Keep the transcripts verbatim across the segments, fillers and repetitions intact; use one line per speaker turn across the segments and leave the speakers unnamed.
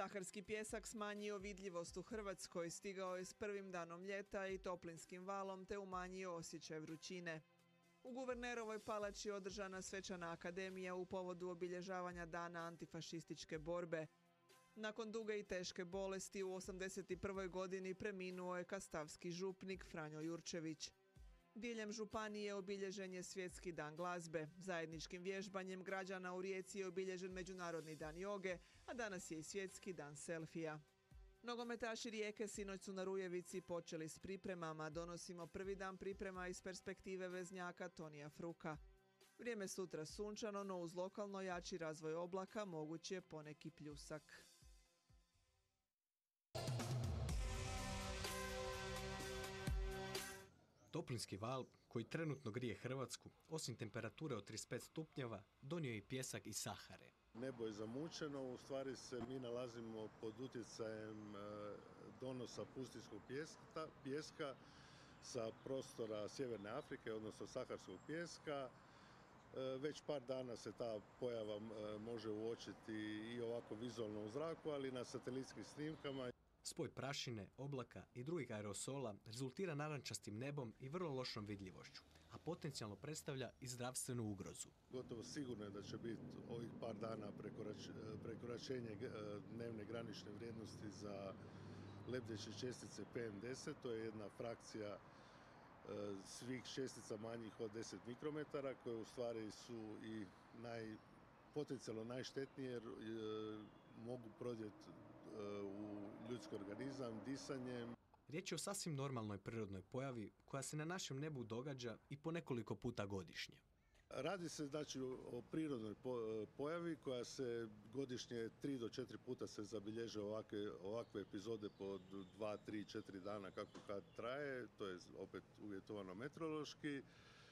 Saharski pijesak smanjio vidljivost u Hrvatskoj, stigao je s prvim danom ljeta i toplinskim valom te umanjio osjećaj vrućine. U Guvernerovoj palači je održana svečana akademija u povodu obilježavanja Dana antifašističke borbe. Nakon duge i teške bolesti u osamdeset prvoj godini preminuo je kastavski župnik Franjo Jurčević. Diljem županije obilježen je Svjetski dan glazbe. Zajedničkim vježbanjem građana u Rijeci je obilježen Međunarodni dan joge, a danas je i Svjetski dan selfija. Nogometaši Rijeke sinoć su na Rujevici počeli s pripremama. Donosimo prvi dan priprema iz perspektive veznjaka Tonija Fruka. Vrijeme sutra sunčano, no uz lokalno jači razvoj oblaka moguć je poneki pljusak.
Toplinski val, koji trenutno grije Hrvatsku, osim temperature od trideset pet stupnjeva, donio je i pijesak iz Sahare.
Nebo je zamućeno, u stvari se mi nalazimo pod utjecajem donosa pustinjskog pijeska, pijeska sa prostora Sjeverne Afrike, odnosno saharskog pijeska. Već par dana se ta pojava može uočiti i ovako vizualno u zraku, ali i na satelitskim snimkama.
Spoj prašine, oblaka i drugih aerosola rezultira narančastim nebom i vrlo lošom vidljivošću, a potencijalno predstavlja i zdravstvenu ugrozu.
Gotovo sigurno je da će biti ovih par dana prekorač, prekoračenje dnevne granične vrijednosti za lebdeće čestice P M deset. To je jedna frakcija svih čestica manjih od deset mikrometara, koje u stvari su i naj, potencijalno najštetnije jer mogu prodjeti u ljudski organizam disanjem.
Riječ je o sasvim normalnoj prirodnoj pojavi koja se na našem nebu događa i po nekoliko puta godišnje.
Radi se znači o prirodnoj pojavi koja se godišnje tri do četiri puta se zabilježe ovakve, ovakve epizode po dva, tri, četiri dana kako kad traje, to je opet uvjetovano meteorološki.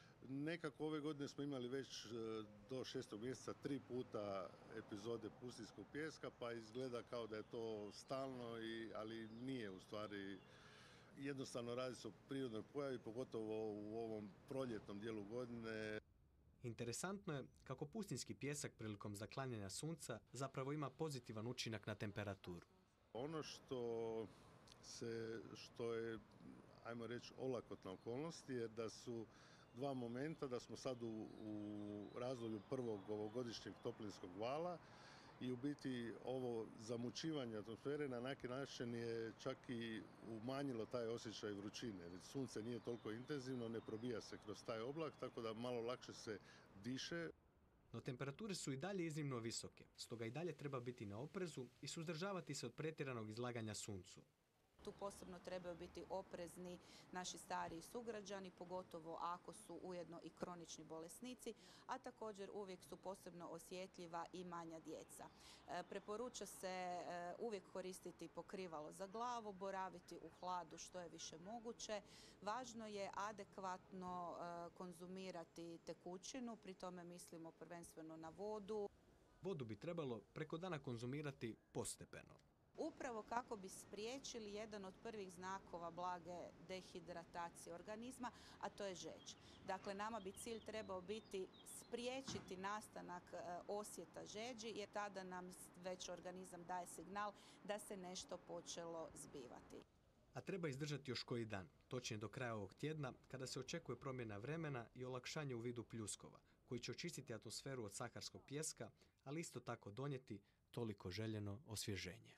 Nekako ove godine smo imali već do šestog mjeseca tri puta epizode pustinjskog pijeska, pa izgleda kao da je to stalno, i, ali nije u stvari. Jednostavno radi se o prirodnoj pojavi, pogotovo u ovom proljetnom dijelu godine.
Interesantno je kako pustinjski pijesak prilikom zaklanjanja sunca zapravo ima pozitivan učinak na temperaturu.
Ono što, se, što je, ajmo reći, olakotna okolnost je da su dva momenta, da smo sad u, u razdoblju prvog ovogodišnjeg toplinskog vala i u biti ovo zamućivanje atmosfere na neki način je čak i umanjilo taj osjećaj vrućine. Sunce nije toliko intenzivno, ne probija se kroz taj oblak, tako da malo lakše se diše.
No temperature su i dalje iznimno visoke, stoga i dalje treba biti na oprezu i suzdržavati se od pretjeranog izlaganja suncu.
Tu posebno trebaju biti oprezni naši stariji sugrađani, pogotovo ako su ujedno i kronični bolesnici, a također uvijek su posebno osjetljiva i manja djeca. E, preporuča se e, uvijek koristiti pokrivalo za glavu, boraviti u hladu što je više moguće. Važno je adekvatno e, konzumirati tekućinu, pri tome mislimo prvenstveno na vodu.
Vodu bi trebalo preko dana konzumirati postepeno.
Upravo kako bi spriječili jedan od prvih znakova blage dehidratacije organizma, a to je žeđ. Dakle, nama bi cilj trebao biti spriječiti nastanak osjeta žeđi, jer tada nam već organizam daje signal da se nešto počelo zbivati.
A treba izdržati još koji dan, točnije do kraja ovog tjedna, kada se očekuje promjena vremena i olakšanje u vidu pljuskova, koji će očistiti atmosferu od saharskog pijeska, ali isto tako donijeti toliko željeno osvježenje.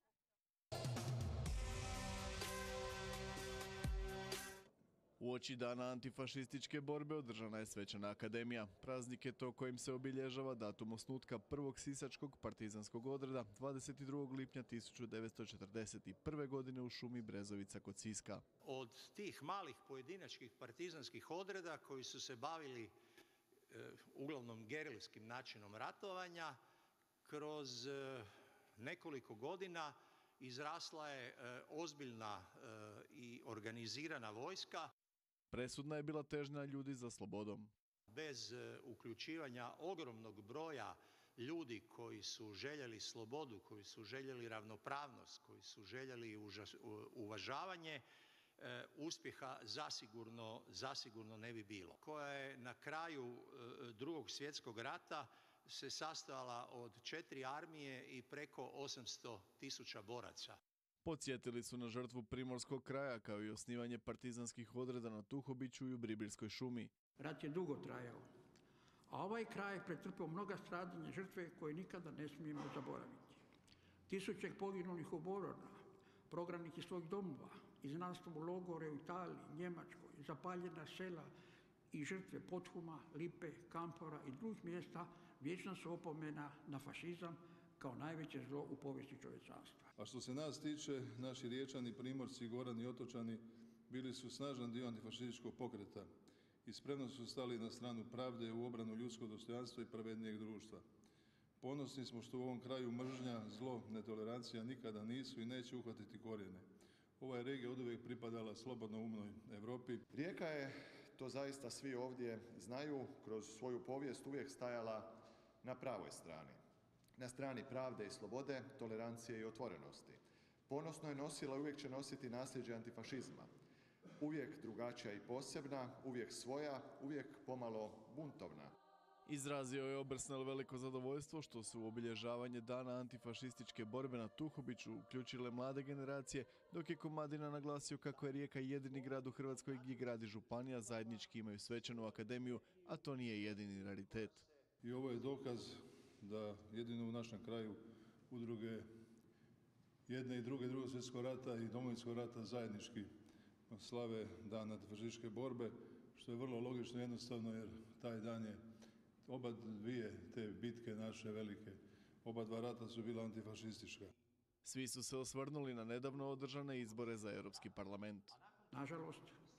Uoči dana antifašističke borbe održana je svečana akademija. Praznik je to kojim se obilježava datum osnutka prvog sisačkog partizanskog odreda dvadeset drugog lipnja tisuću devetsto četrdeset prve. godine u šumi Brezovica kod Siska.
Od tih malih pojedinačkih partizanskih odreda koji su se bavili e, uglavnom gerilskim načinom ratovanja, kroz e, nekoliko godina izrasla je e, ozbiljna e, i organizirana vojska.
Presudna je bila težnja ljudi za slobodom.
Bez e, uključivanja ogromnog broja ljudi koji su željeli slobodu, koji su željeli ravnopravnost, koji su željeli užas, uvažavanje, e, uspjeha zasigurno, zasigurno ne bi bilo. Koja je na kraju e, drugog svjetskog rata se sastojala od četiri armije i preko osamsto tisuća boraca.
Podsjetili su na žrtvu primorskog kraja kao i osnivanje partizanskih odreda na Tuhobiću i u Bribirskoj šumi.
Rat je dugo trajao, a ovaj kraj je pretrpeo mnoga stradanja žrtve koje nikada ne smijemo zaboraviti. Tisuće poginulih u Borona, prognanih iz svojih domova, izgnanstvo u logore u Italiji, Njemačkoj, zapaljena sela i žrtve Pothuma, Lipe, Kampora i drugih mjesta vječna su opomena na fašizam kao najveće zlo u povijesti čovječanstva.
A što se nas tiče, naši Riječani, Primorci, Gorani i Otočani bili su snažan dio antifašističkog pokreta i spremno su stali na stranu pravde u obranu ljudskog dostojanstva i pravednijeg društva. Ponosni smo što u ovom kraju mržnja, zlo, netolerancija nikada nisu i neće uhvatiti korijene. Ova je regija oduvijek pripadala slobodno umnoj Europi.
Rijeka je, to zaista svi ovdje znaju, kroz svoju povijest uvijek stajala na pravoj strani. Na strani pravde i slobode, tolerancije i otvorenosti. Ponosno je nosila i uvijek će nositi nasljeđe antifašizma. Uvijek drugačija i posebna, uvijek svoja, uvijek pomalo buntovna.
Izrazio je Obersnel veliko zadovoljstvo što su u obilježavanje dana antifašističke borbe na Tuhobiću uključile mlade generacije, dok je Komadina naglasio kako je Rijeka jedini grad u Hrvatskoj gdje grad i županija zajednički imaju svečanu akademiju, a to nije jedini raritet.
I ovo je dokaz da jedino u našem kraju udruge jedne i druge, drugog svjetskog rata i Domovinskog rata zajednički slave dan antifašističke borbe, što je vrlo logično i jednostavno jer taj dan je oba dvije te bitke naše velike, oba dva rata su bila antifašistička.
Svi su se osvrnuli na nedavno održane izbore za Europski parlament.
Nažalost,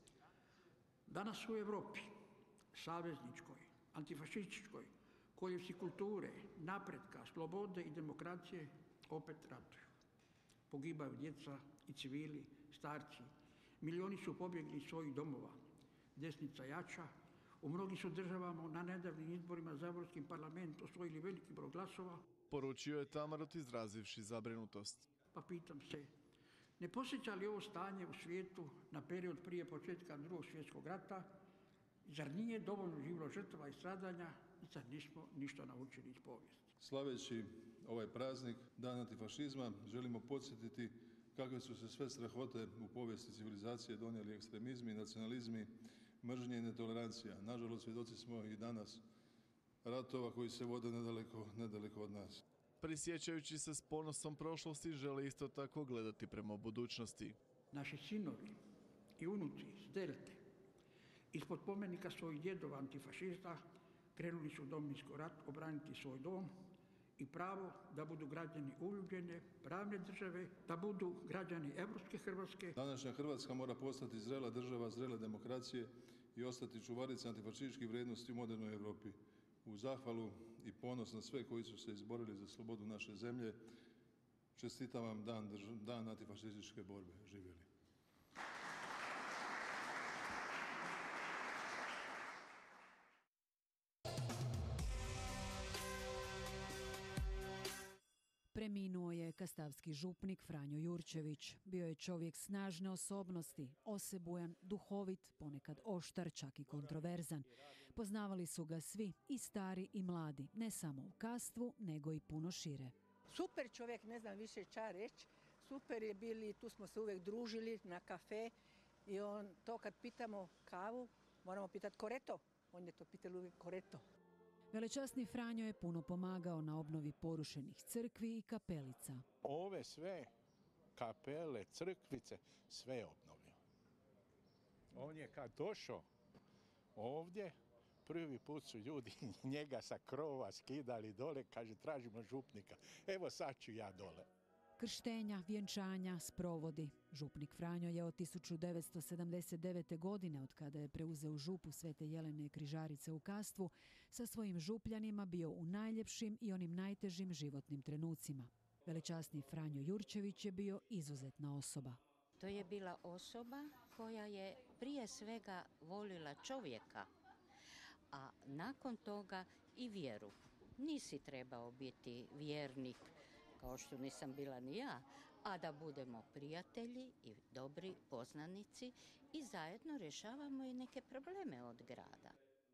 danas u Europi, savezničkoj, antifašističkoj, koljevci kulture, napretka, slobode i demokracije opet ratuju. Pogibaju djeca i civili, starci. Milijoni su pobjegli iz svojih domova. Desnica jača. U mnogim su državama na nedavnim izborima za Europski parlament osvojili veliki broj glasova.
Poručio je Tamarot izrazivši zabrinutost.
Pa pitam se, ne posjeća li ovo stanje u svijetu na period prije početka drugog svjetskog rata? Zar nije dovoljno živilo žrtava i stradanja i zar nismo ništa naučili iz povijesti?
Slaveći ovaj praznik, dan antifašizma, želimo podsjetiti kakve su se sve strahote u povijesti civilizacije donijeli ekstremizmi, nacionalizmi, mržnje i netolerancija. Nažalost, svjedoci smo i danas ratova koji se vode nedaleko, nedaleko od nas.
Prisjećajući se s ponosom prošlosti, žele isto tako gledati prema budućnosti.
Naši sinovi i unuci s Delte, ispod spomenika svojih djedova antifašista, krenuli su u Domovinski rat obraniti svoj dom i pravo da budu građani uljubljene, pravne države, da budu građani europske Hrvatske.
Današnja Hrvatska mora postati zrela država, zrele demokracije i ostati čuvarica antifašističkih vrijednosti u modernoj Europi. U zahvalu i ponos na sve koji su se izborili za slobodu naše zemlje, čestitam vam dan, dan antifašističke borbe. Živjeli.
Preminuo je kastavski župnik Franjo Jurčević. Bio je čovjek snažne osobnosti, osebujan, duhovit, ponekad oštar, čak i kontroverzan. Poznavali su ga svi, i stari i mladi, ne samo u Kastvu, nego i puno šire.
Super čovjek, ne znam više ča reći. Super je bili, tu smo se uvijek družili na kafe i on to kad pitamo kavu, moramo pitati koreto. On je to pitali uvijek koreto.
Velečasni Franjo je puno pomagao na obnovi porušenih crkvi i kapelica.
Ove sve kapele, crkvice, sve je obnovio. On je kad došao ovdje, prvi put su ljudi njega sa krova skidali dole, kaže tražimo župnika. Evo sad ću ja dole.
Krštenja, vjenčanja, sprovodi. Župnik Franjo je od tisuću devetsto sedamdeset devete. godine, od kada je preuzeo župu Svete Jelene Križarice u Kastvu, sa svojim župljanima bio u najljepšim i onim najtežim životnim trenucima. Velečasni Franjo Jurčević je bio izuzetna osoba.
To je bila osoba koja je prije svega volila čovjeka, a nakon toga i vjeru. Nisi trebao biti vjernik, kao što nisam bila ni ja, a da budemo prijatelji i dobri poznanici i zajedno rješavamo i neke probleme od grada.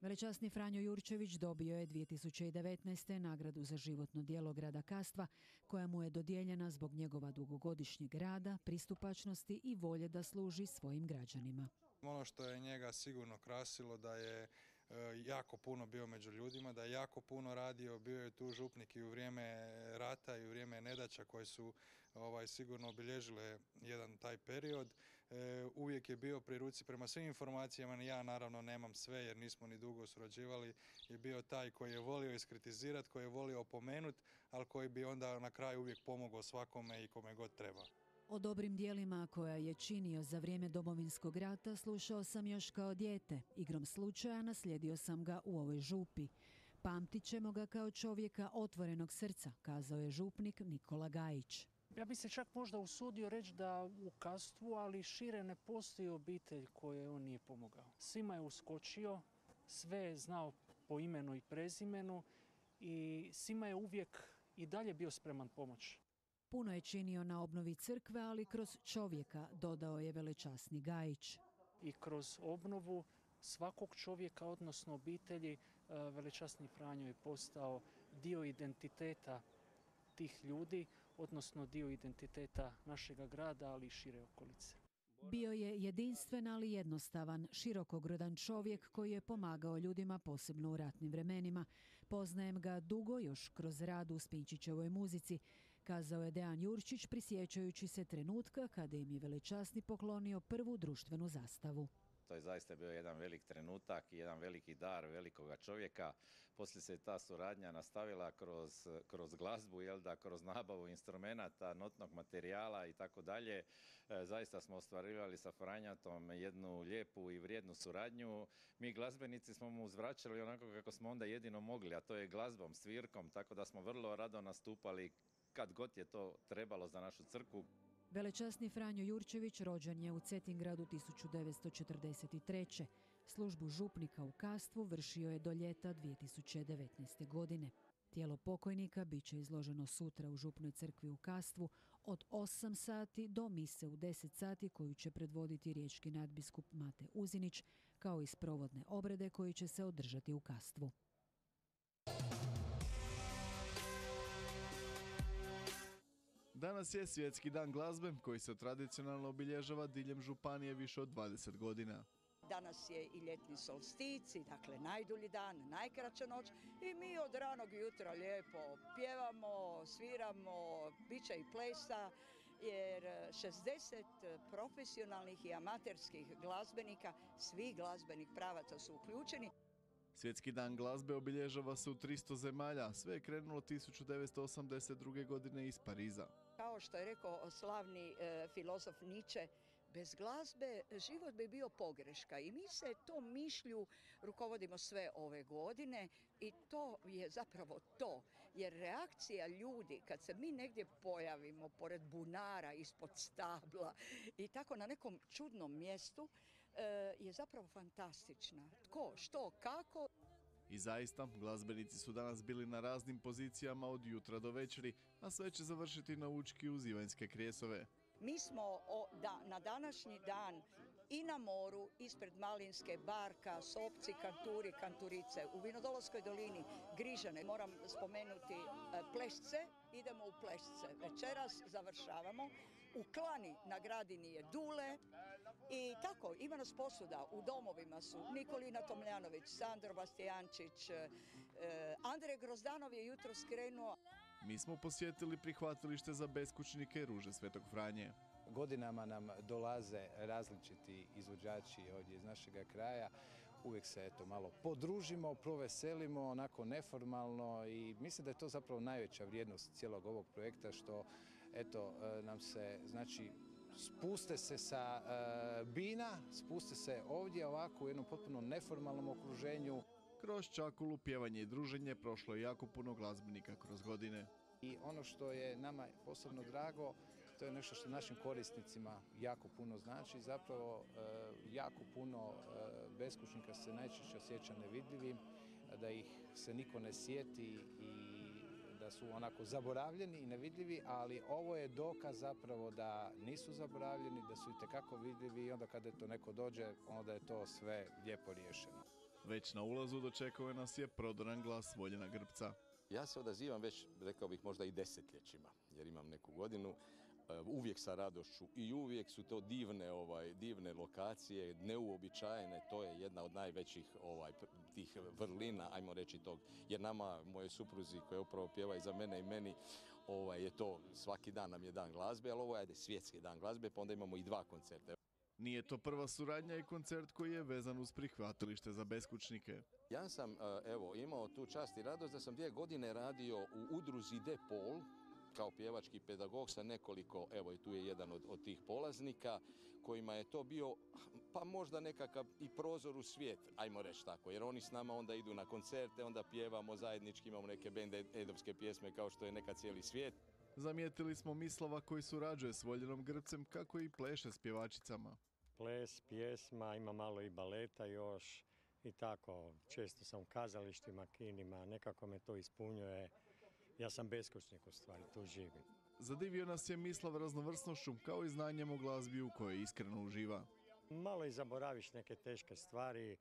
Velečasni Franjo Jurčević dobio je dvije tisuće devetnaeste. nagradu za životno djelo grada Kastva, koja mu je dodijeljena zbog njegova dugogodišnjeg rada, pristupačnosti i volje da služi svojim građanima.
Ono što je njega sigurno krasilo da je jako puno bio među ljudima, da je jako puno radio, bio je tu župnik i u vrijeme rata i u vrijeme nedaća koje su ovaj, sigurno obilježile jedan taj period. E, uvijek je bio pri ruci prema svim informacijama, ja naravno nemam sve jer nismo ni dugo surađivali, je bio taj koji je volio iskritizirati, koji je volio opomenuti, ali koji bi onda na kraju uvijek pomogao svakome i kome god treba.
O dobrim dijelima koja je činio za vrijeme Domovinskog rata slušao sam još kao dijete. Igrom slučaja naslijedio sam ga u ovoj župi. Pamtit ćemo ga kao čovjeka otvorenog srca, kazao je župnik Nikola Gajić.
Ja bi se čak možda usudio reći da u Kastvu, ali šire ne postoji obitelj koje on nije pomogao. Svima je uskočio, sve je znao po imenu i prezimenu i svima je uvijek i dalje bio spreman pomoći.
Puno je činio na obnovi crkve, ali kroz čovjeka, dodao je velečasni Gajić.
I kroz obnovu svakog čovjeka, odnosno obitelji, velečasni Franjo je postao dio identiteta tih ljudi, odnosno dio identiteta našega grada, ali i šire okolice.
Bio je jedinstven, ali jednostavan, širokogrodan čovjek koji je pomagao ljudima, posebno u ratnim vremenima. Poznajem ga dugo, još kroz rad u Spinčićevoj muzici, kazao je Dejan Jurčić, prisjećajući se trenutka kada im je velečasni poklonio prvu društvenu zastavu.
To je zaista bio jedan velik trenutak i jedan veliki dar velikoga čovjeka. Poslije se ta suradnja nastavila kroz, kroz glazbu, jel da, kroz nabavu instrumenata, notnog materijala i tako dalje. Zaista smo ostvarivali sa Franjatom jednu lijepu i vrijednu suradnju. Mi glazbenici smo mu uzvraćali onako kako smo onda jedino mogli, a to je glazbom, svirkom, tako da smo vrlo rado nastupali kad god je to trebalo za našu crkvu.
Velečasni Franjo Jurčević rođen je u Cetingradu tisuću devetsto četrdeset treće. Službu župnika u Kastvu vršio je do ljeta dvije tisuće devetnaeste. godine. Tijelo pokojnika bit će izloženo sutra u župnoj crkvi u Kastvu od osam sati do mise u deset sati koju će predvoditi riječki nadbiskup Mate Uzinić, kao i sprovodne obrede koji će se održati u Kastvu.
Danas je Svjetski dan glazbe koji se tradicionalno obilježava diljem županije više od dvadeset godina.
Danas je i ljetni solstici, dakle najdulji dan, najkraća noć i mi od ranog jutra lijepo pjevamo, sviramo, bit će i plesa, jer šezdeset profesionalnih i amaterskih glazbenika, svih glazbenih pravaca su uključeni.
Svjetski dan glazbe obilježava se u tristo zemalja, sve je krenulo tisuću devetsto osamdeset druge. godine iz Pariza.
Kao što je rekao slavni e, filozof Nietzsche, bez glazbe život bi bio pogreška i mi se tom mišlju rukovodimo sve ove godine i to je zapravo to. Jer reakcija ljudi kad se mi negdje pojavimo pored bunara, ispod stabla i tako na nekom čudnom mjestu je zapravo fantastična. Tko, što, kako?
I zaista, glazbenici su danas bili na raznim pozicijama od jutra do večeri, a sve će završiti na Učki uz Ivanjske krijesove.
Mi smo o, da, na današnji dan i na moru, ispred Malinske, Barka, Sopci, Kanturi, Kanturice, u Vinodolskoj dolini, Grižane. Moram spomenuti Plešce, idemo u Plešce. Večeras završavamo. U Klani na Gradini je Dule i tako, ima nas posuda. U domovima su Nikolina Tomljanović, Sandro Bastijančić, Andrej Grozdanov je jutro skrenuo.
Mi smo posjetili prihvatilište za beskućnike Ruže Svetog Franje.
Godinama nam dolaze različiti izvođači ovdje iz našega kraja. Uvijek se eto malo podružimo, proveselimo, onako neformalno i mislim da je to zapravo najveća vrijednost cijelog ovog projekta što eto nam se, znači, spuste se sa e, bina, spuste se ovdje ovako u jednom potpuno neformalnom okruženju.
Kroz Čakulu, pjevanje i druženje prošlo je jako puno glazbenika kroz godine.
I ono što je nama posebno drago, to je nešto što našim korisnicima jako puno znači. Zapravo e, jako puno e, beskućnika se najčešće osjeća nevidljivim, da ih se niko ne sjeti i da su onako zaboravljeni i nevidljivi, ali ovo je dokaz zapravo da nisu zaboravljeni, da su itekako vidljivi i onda kada to neko dođe, onda je to sve lijepo riješeno.
Već na ulazu dočekuje nas je prodoran glas Voljena Grbca.
Ja se odazivam već, rekao bih, možda i desetljećima, jer imam neku godinu, uvijek sa radošću i uvijek su to divne, ovaj, divne lokacije, neuobičajene, to je jedna od najvećih ovaj, tih vrlina, ajmo reći tog, jer nama, moje supruzi koje upravo pjeva i za mene i meni, ovaj, je to, svaki dan nam je dan glazbe, ali ovo je svjetski dan glazbe, pa onda imamo i dva koncerta.
Nije to prva suradnja i koncert koji je vezan uz prihvatilište za beskućnike.
Ja sam evo, imao tu čast i radost da sam dvije godine radio u udruzi De Pol, kao pjevački pedagog sa nekoliko, evo i tu je jedan od, od tih polaznika, kojima je to bio pa možda nekakav i prozor u svijet, ajmo reći tako, jer oni s nama onda idu na koncerte, onda pjevamo zajednički, imamo neke bend-aidovske pjesme kao što je Neka cijeli svijet.
Zamijetili smo Mislava koji surađuje s Voljenom Grbcem kako i pleše s pjevačicama.
Ples, pjesma, ima malo i baleta još i tako. Često sam u kazalištima, kinima, nekako me to ispunjuje. Ja sam beskućnik u stvari, tu živim.
Zadivio nas je Mislav raznovrsnošću kao i znanjem o glazbi u kojoj iskreno uživa.
Malo i zaboraviš neke teške stvari,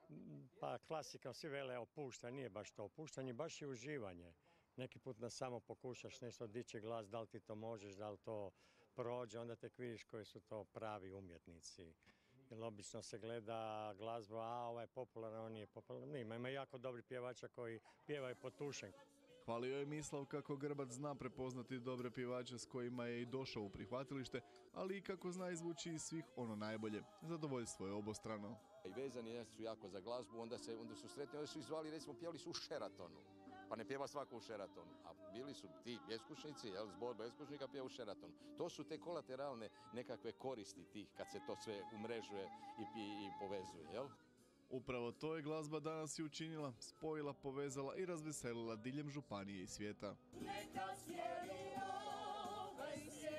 pa klasika, svi vele opušta, nije baš to opuštanje, baš i uživanje. Neki put na samo pokušaš nešto dići glas, da li ti to možeš, da li to prođe, onda tek vidiš koji su to pravi umjetnici. Jer obično se gleda glazba, a ovaj je popularan, on nije popularan. Ima, ima jako dobri pjevača koji pjevaju po tušen.
Hvalio je Mislav kako Grbac zna prepoznati dobre pjevače s kojima je i došao u prihvatilište, ali i kako zna izvući iz svih ono najbolje. Zadovoljstvo je obostrano.
I vezani su jako za glazbu, onda, se, onda su sretni, onda su izvali, recimo, pjevali su u Sheratonu. Pa ne pjeva svako u Sheratonu, a bili su ti beskućnici, jel, zbor beskućnika pjeva u Sheratonu. To su te kolateralne nekakve koristi tih kad se to sve umrežuje i, i, i povezuje, jel?
Upravo to je glazba danas i učinila, spojila, povezala i razveselila diljem županije i svijeta.
Neka cijeli ovaj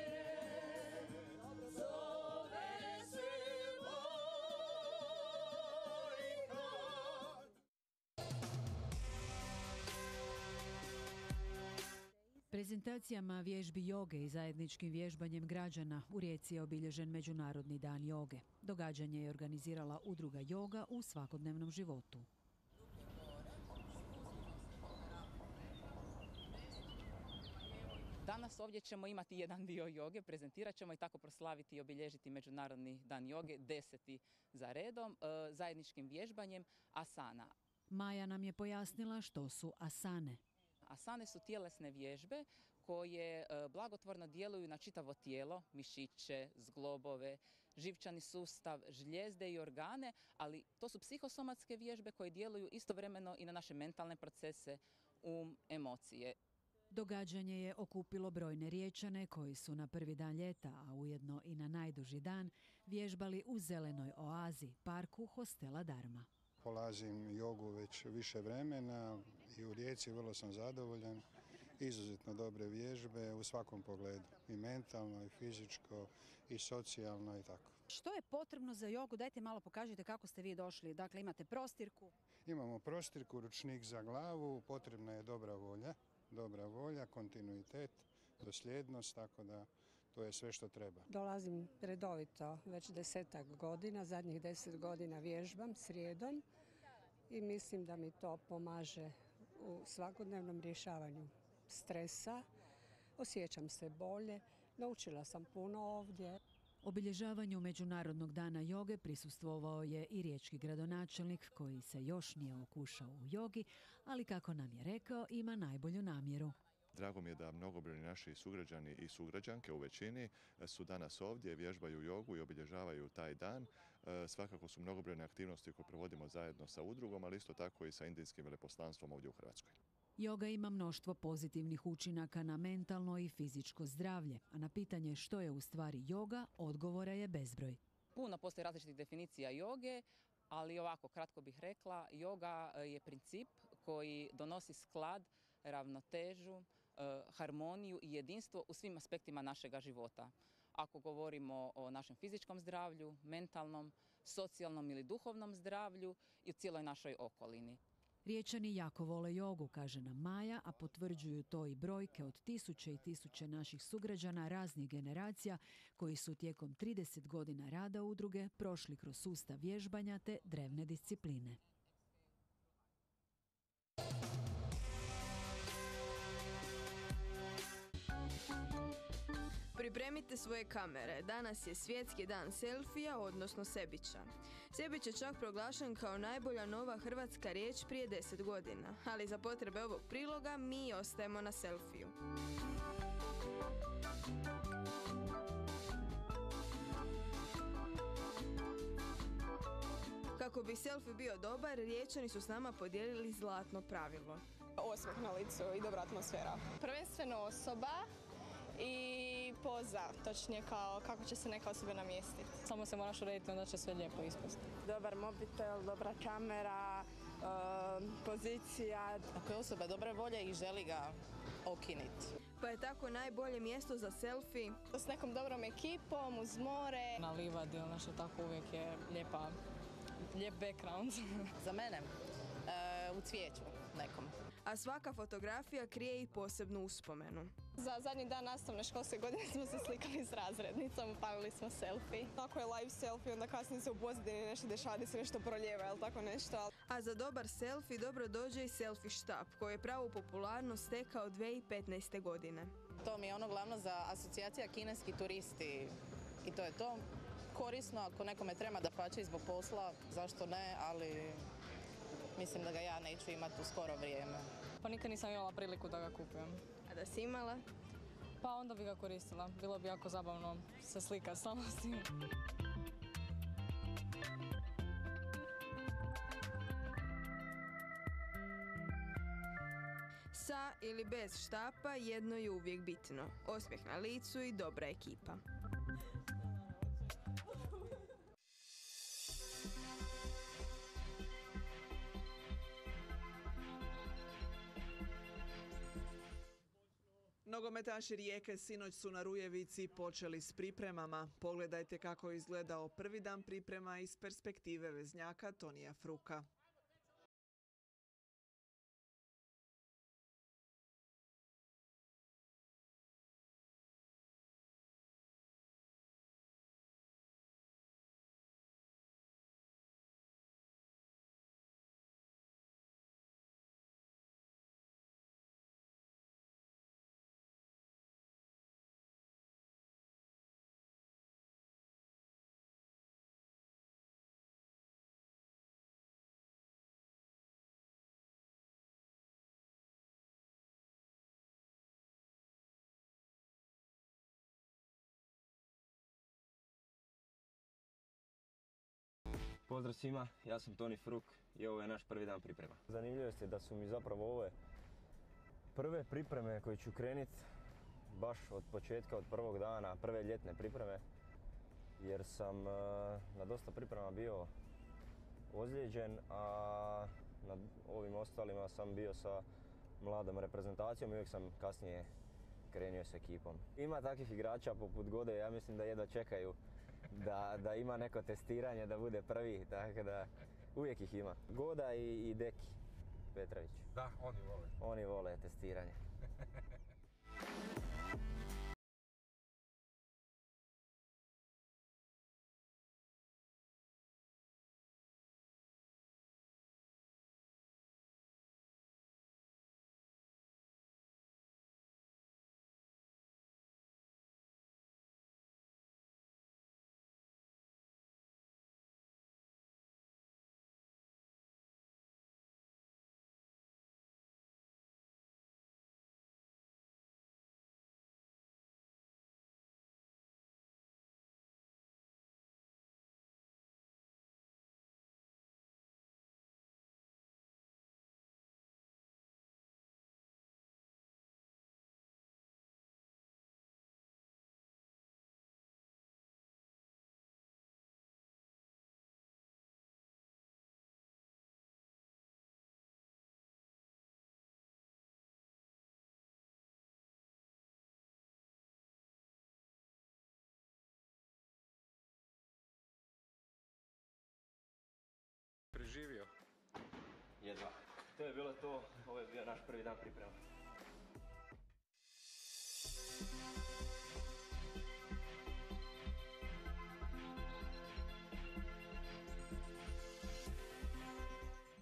svijet zove se Vojka.
Prezentacijama vježbi joge i zajedničkim vježbanjem građana u Rijeci je obilježen Međunarodni dan joge. Događanje je organizirala udruga Joga u svakodnevnom životu.
Danas ovdje ćemo imati jedan dio joge, prezentirat ćemo i tako proslaviti i obilježiti Međunarodni dan joge, deseti za redom, zajedničkim vježbanjem asana.
Maja nam je pojasnila što su asane.
Asane su tjelesne vježbe koje blagotvorno djeluju na čitavo tijelo, mišiće, zglobove, živčani sustav, žljezde i organe, ali to su psihosomatske vježbe koje djeluju istovremeno i na naše mentalne procese, um, emocije.
Događanje je okupilo brojne Riječane koji su na prvi dan ljeta, a ujedno i na najduži dan, vježbali u zelenoj oazi, parku hostela Darma.
Polazim jogu već više vremena i u Rijeci vrlo sam zadovoljan. Izuzetno dobre vježbe u svakom pogledu, i mentalno, i fizičko, i socijalno i tako.
Što je potrebno za jogu? Dajte malo pokažite kako ste vi došli. Dakle, imate prostirku.
Imamo prostirku, ručnik za glavu, potrebna je dobra volja, dobra volja, kontinuitet, dosljednost, tako da to je sve što treba.
Dolazim redovito već desetak godina, zadnjih deset godina vježbam srijedom i mislim da mi to pomaže u svakodnevnom rješavanju stresa. Osjećam se bolje, naučila sam puno ovdje.
Obilježavanju Međunarodnog dana joge prisustvovao je i riječki gradonačelnik koji se još nije okušao u jogi, ali kako nam je rekao, ima najbolju namjeru.
Drago mi je da mnogobrojni naši sugrađani i sugrađanke u većini su danas ovdje, vježbaju jogu i obilježavaju taj dan. Svakako su mnogobrojne aktivnosti koje provodimo zajedno sa udrugom, ali isto tako i sa indijskim veleposlanstvom ovdje u Hrvatskoj.
Joga ima mnoštvo pozitivnih učinaka na mentalno i fizičko zdravlje, a na pitanje što je u stvari joga, odgovora je bezbroj.
Puno postoji različitih definicija joge, ali ovako, kratko bih rekla, joga je princip koji donosi sklad, ravnotežu, harmoniju i jedinstvo u svim aspektima našega života. Ako govorimo o našem fizičkom zdravlju, mentalnom, socijalnom ili duhovnom zdravlju i u cijeloj našoj okolini.
Riječani jako vole jogu, kaže nam Maja, a potvrđuju to i brojke od tisuće i tisuće naših sugrađana raznih generacija koji su tijekom trideset godina rada udruge prošli kroz sustav vježbanja te drevne discipline.
Pripremite svoje kamere. Danas je svjetski dan selfija, odnosno sebića. Sebić je čak proglašen kao najbolja nova hrvatska riječ prije deset godina, ali za potrebe ovog priloga mi ostajemo na selfiju. Kako bi selfie bio dobar, Riječani su s nama podijelili zlatno pravilo.
Osmijeh na licu i dobra atmosfera. Prvenstveno osoba i poza, točnije kao kako će se neka osoba namjestiti.
Samo se moraš urediti, onda će sve lijepo ispasti.
Dobar mobitel, dobra kamera, uh, pozicija.
Ako je osoba dobre volje i želi ga okiniti.
Pa je tako najbolje mjesto za selfie
S nekom dobrom ekipom, uz more.
Na livadi, ono što tako uvijek je lijepa, lijep background.
Za mene, e, u cvijeću nekom.
A svaka fotografija krije i posebnu uspomenu.
Za zadnji dan nastavne školske godine smo se slikali s razrednicom, pravili smo selfie. Ako je live selfie, onda kasnije se u pozadini nešto dešava, da se nešto proljeva ili tako nešto.
A za dobar selfie dobro dođe i selfie štab, koji je pravu popularnost stekao dvije tisuće petnaeste. godine.
To mi je ono glavno za asocijacija kineski turisti i to je to. Korisno, ako nekome treba da pače zbog posla, zašto ne, ali mislim da ga ja neću imati u skoro vrijeme.
Pa nikad nisam imala priliku da ga kupujem.
A da si imala?
Pa onda bi ga koristila. Bilo bi jako zabavno se slika samo s tim.
Sa ili bez štapa jedno je uvijek bitno. Osmijeh na licu i dobra ekipa.
Nogometaši Rijeke sinoć su na Rujevici počeli s pripremama. Pogledajte kako je izgledao prvi dan priprema iz perspektive veznjaka Tonija Fruka.
Pozdrav svima, ja sam Toni Fruk i ovo je naš prvi dan priprema. Zanimljivost je da su mi zapravo ove prve pripreme koje ću krenuti baš od početka, od prvog dana, prve ljetne pripreme, jer sam na dosta priprema bio ozlijeđen, a na ovim ostalima sam bio sa mladom reprezentacijom i uvijek sam kasnije krenuo s ekipom. Ima takvih igrača poput Gode, ja mislim da jedva čekaju Da, da ima neko testiranje, da bude prvi, tako da uvijek ih ima. Goda i, i Deki Petrović.
Da, oni vole.
Oni vole testiranje. Preživio. Jedva. To je bilo to, ovo je bio naš prvi dan priprema.